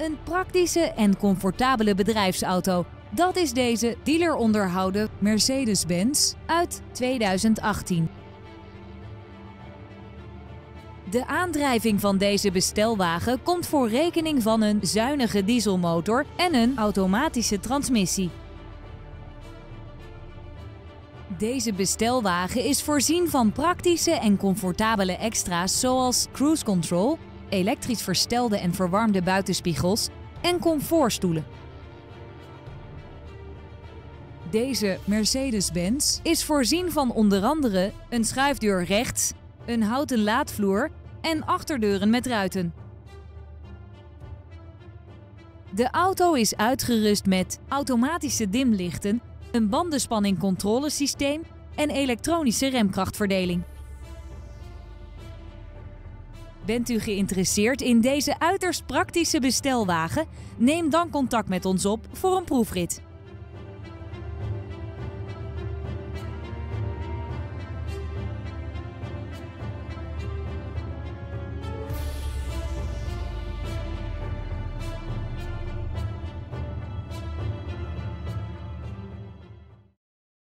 Een praktische en comfortabele bedrijfsauto. Dat is deze dealer-onderhouden Mercedes-Benz uit 2018. De aandrijving van deze bestelwagen komt voor rekening van een zuinige dieselmotor en een automatische transmissie. Deze bestelwagen is voorzien van praktische en comfortabele extra's zoals cruise control, elektrisch verstelde en verwarmde buitenspiegels en comfortstoelen. Deze Mercedes-Benz is voorzien van onder andere een schuifdeur rechts, een houten laadvloer en achterdeuren met ruiten. De auto is uitgerust met automatische dimlichten, een bandenspanningcontrolesysteem en elektronische remkrachtverdeling. Bent u geïnteresseerd in deze uiterst praktische bestelwagen? Neem dan contact met ons op voor een proefrit.